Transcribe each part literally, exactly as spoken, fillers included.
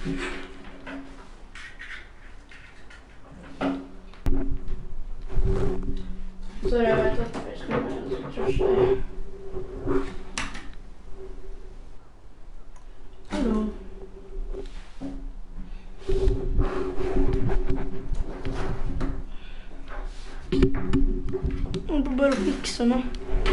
Så jeg vet at vi skal være en trøste. Hallo. Jeg må bare fikse noe.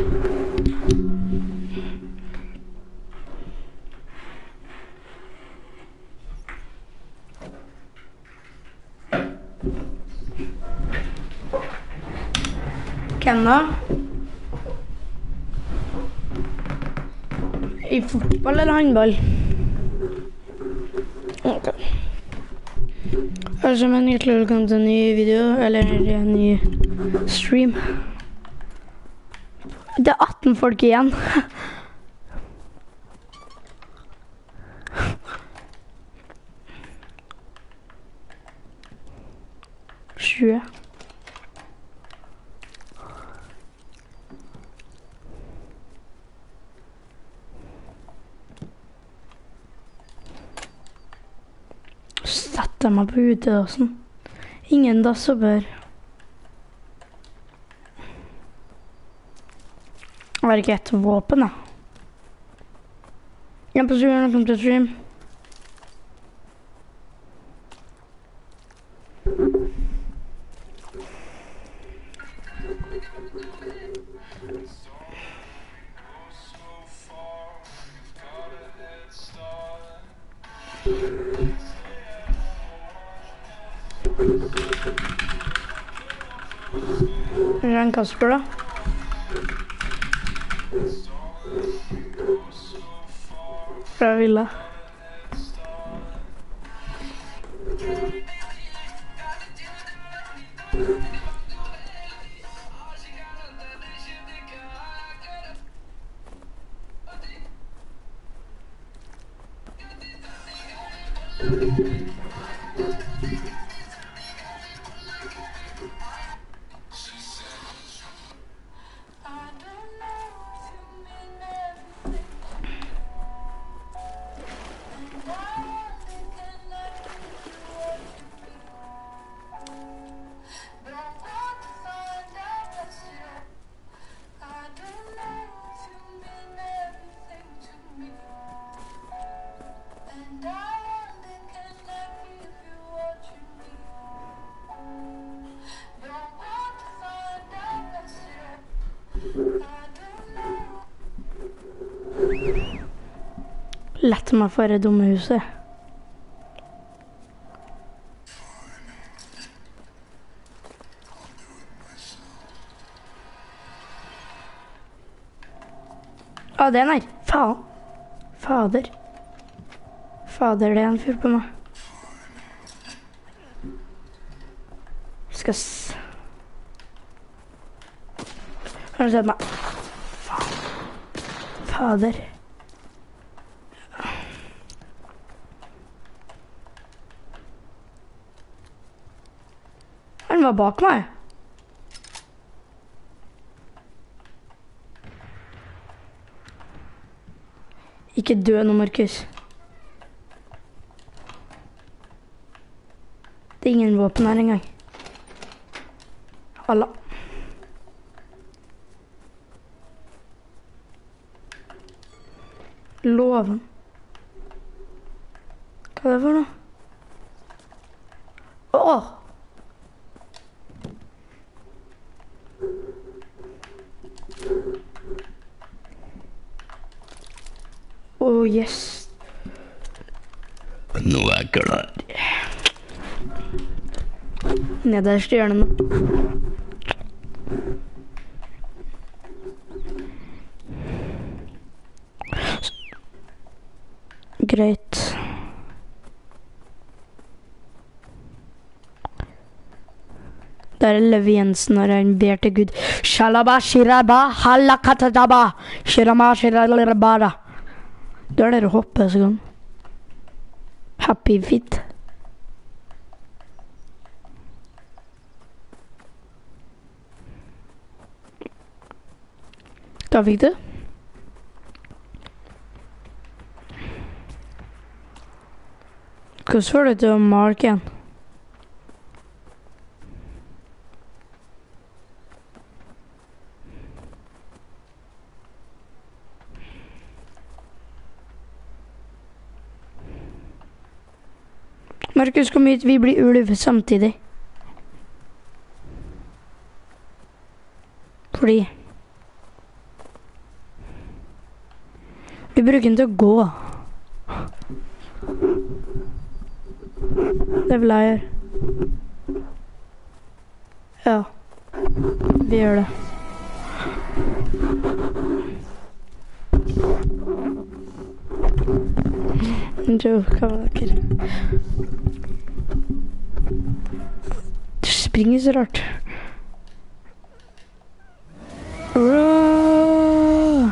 Hvem da? I fotball eller håndball? Ok. Altså, men hjertelig velkommen til en ny video, eller en ny stream. Det er atten folk igjen. tjue. Setter meg på utedassen. Ingen dass og bør. Jeg har ikke et våpen, da. Jeg er på stream, velkommen til stream. Er det en Kasper, da? Fra Villa. Lett meg for det dumme huset. Å, det er nei. Faen. Fader. Fader, det er en fyr på meg. Skal s... Har du sett meg? Faen. Fader. Han var bak meg. Ikke dø nå, Markus. Det er ingen våpen her engang. Alla. Loven. Hva er det for noe? Åh! Oh, yes. Nå er jeg klar. Nederst i hjørnet nå. Greit. Der er Levi Jensen når han ber til Gud. Shalaba, shiraba, halakatadaba, shirama, shiralabara. Da er det å hoppe så gang. Happy fit. Da fikk du. Hvordan får du til å marke igjen? Markus, kom hit, vi blir ulv samtidig. Fordi vi bruker den til å gå. Det vil jeg gjøre. Ja, vi gjør det. Hva var dere? Du springer så rart. Roar!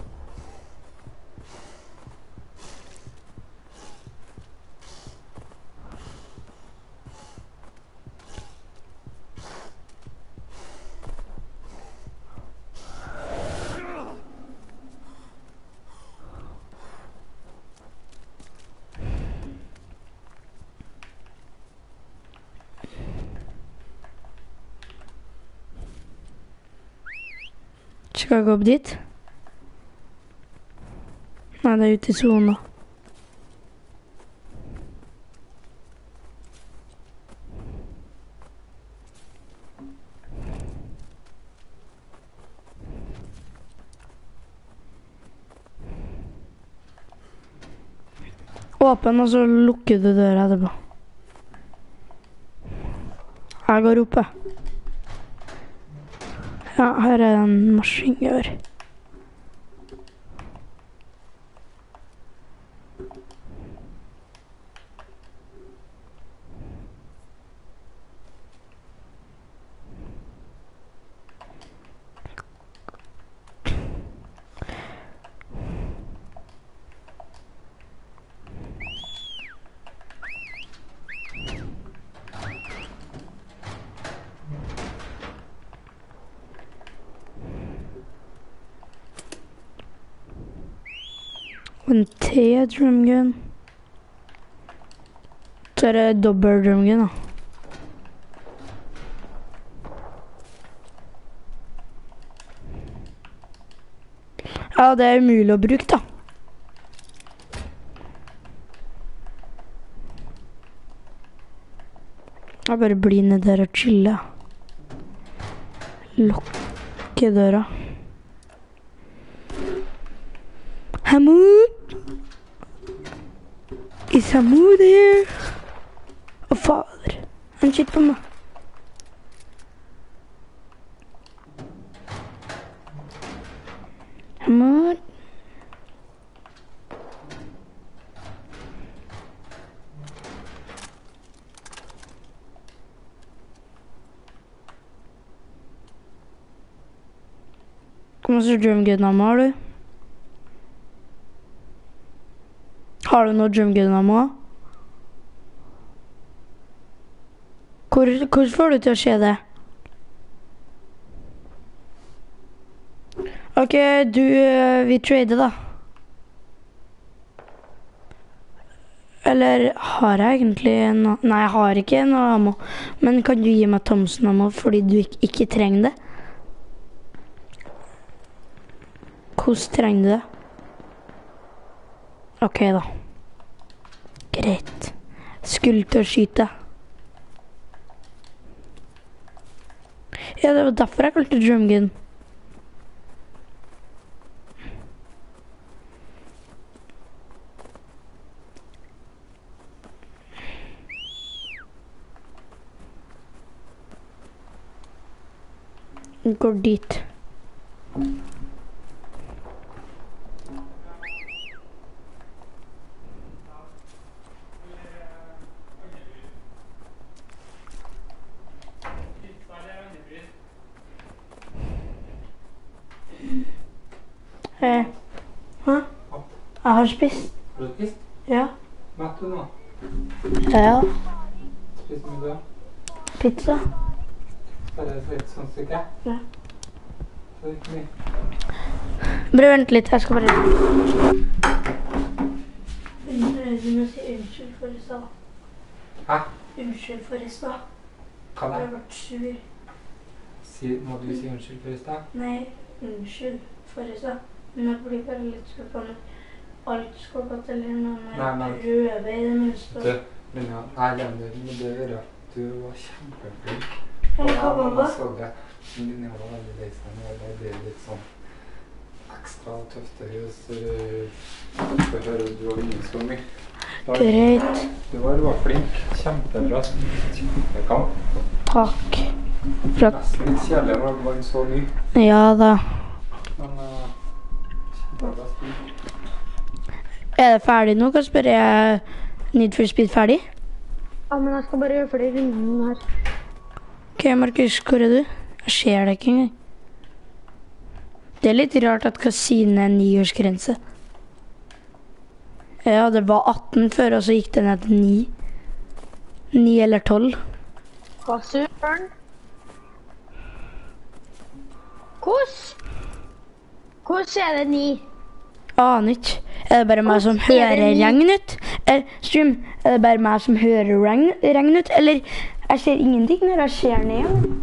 Skal jeg gå opp dit? Nei, det er ute i zona. Åpen, og så lukker du døra etterpå. Jeg går oppe. Ja, her er en maskingevær. En T-drumgun. Så er det dobbelt drumgun da. Ja, det er umulig å bruke da. Jeg bare blir ned der og chille. Lukke døra. Hamoud! Is Hamoud here? Å, fader. Han kikker på meg. Hamoud? Hvor masse drumgun-nammer har du? Har du noe drumgun-nammer? Hvor, hvor får du til å skje det? Ok, du, vi trader da. Eller har jeg egentlig noe? Nei, jeg har ikke noe ammo. Men kan du gi meg Thompson-ammo fordi du ikke, ikke trenger det? Hvordan trenger du det? Ok da. Greit. Skulle til å skyte. Ja, det var derfor jeg kalte drumgun. Går dit. Eh, hæ? Jeg har spist. Har du spist? Ja. Mett du nå? Ja. Spist mye da? Pizza. Bare et litt sånn stykke? Ja. Så det er ikke mye. Bare vent litt, jeg skal bare... Du må si unnskyld for det, sa. Hæ? Unnskyld for i stad. Hva Jeg da? har vært sur. Si, må du si unnskyld for i stad? Nei, unnskyld for i stad. Men jeg blir bare litt skuffet når alt skal gå til eller noen Nei, men- prøve i det minste. Du, Linja, nei, Leander, må det være at du var kjempeflink. Eller hva var det? så det. Linja var veldig lei seg nå, det ble litt sånn ekstra tøft det hvis du får høre at du har vunnet så mye. Da- Greit. Du var, du var flink. Kjempebra. Kjempekamp. Takk. For at, Nesten litt kjedelig når du vant så mye. ja da. Men uh, kjempebra spill. Er det ferdig nå? Kan spørre jeg Need for Speed ferdig? Ja, men jeg skal bare gjøre flere runden her. Ok, Markus, hvor er du? Jeg ser deg ikke engang. Det er litt rart at kasinen er niårsgrense. Ja, det var atten før, og så gikk det ned til ni. Ni eller tolv. Hva søren? Hvordan? Hvordan er det ni? Aner ikke. Er det bare meg som Hvordan er det hører ni? regn ut? Er, stream, er det bare meg som hører regn, regn ut? Eller jeg ser ingenting når jeg ser ned.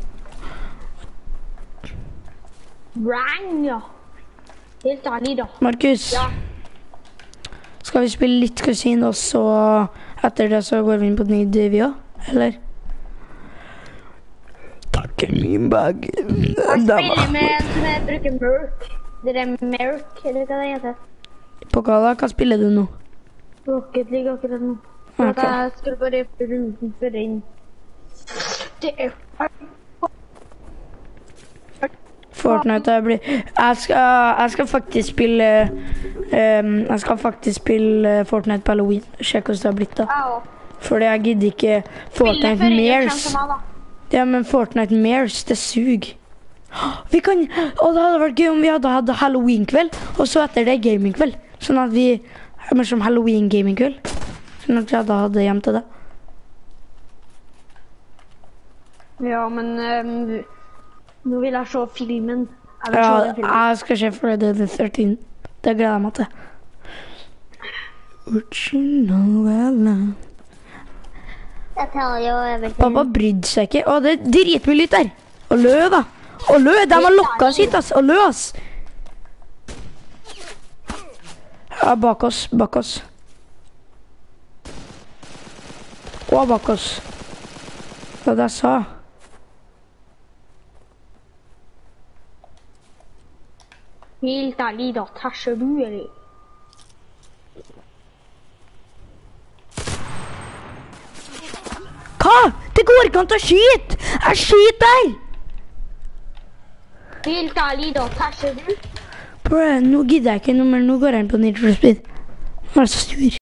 Rang, ja. Helt ærlig, da. Markus, Ja. skal vi spille litt kusin, og så etter det så går vi inn på ny D V også? Eller? Takk min bag. Jeg spiller med en som jeg bruker Merc. Det er Merc, eller hva det heter. På hva da? Hva spiller du nå? Rocket League akkurat nå. For Ok. at jeg skulle bare runden før inn. Det er Fortnite jeg blir... Jeg skal, jeg skal faktisk spille... ehm, jeg skal faktisk spille Fortnite på Halloween. Sjekk hvordan det har blitt da. jeg også. Fordi jeg gidder ikke Fortnite Mares. Ja, men Fortnite Mares, det suger. Vi kan... Og det hadde vært gøy om vi hadde hatt Halloween-kveld, og så etter det gaming-kveld. Sånn at vi... Men som Halloween-gaming-kveld. Sånn at jeg da hadde hjem til det. Ja, men ehm, nå vil jeg se filmen. Jeg vil se Ja, den filmen. jeg skal se Friday the thirteenth. Det gleder jeg meg til. Would you know well now? Jeg tar jo over til... Pappa brydde seg ikke. Å, det er dritmye lyd der. Og lø, da. Og lø, de har lokket oss hit, ass. Og lø, ass. Ja, bak oss, bak oss. Og bak oss. Hva var det jeg sa? Helt ærlig, da. Tæsjer du, eller? Hva? Det går ikke an til å skyte! Jeg skyter der! Helt ærlig, da. Tæsjer du? Bro, nå gidder jeg ikke noe mer. Nå går jeg inn på Need for Speed. Nå er jeg så sur.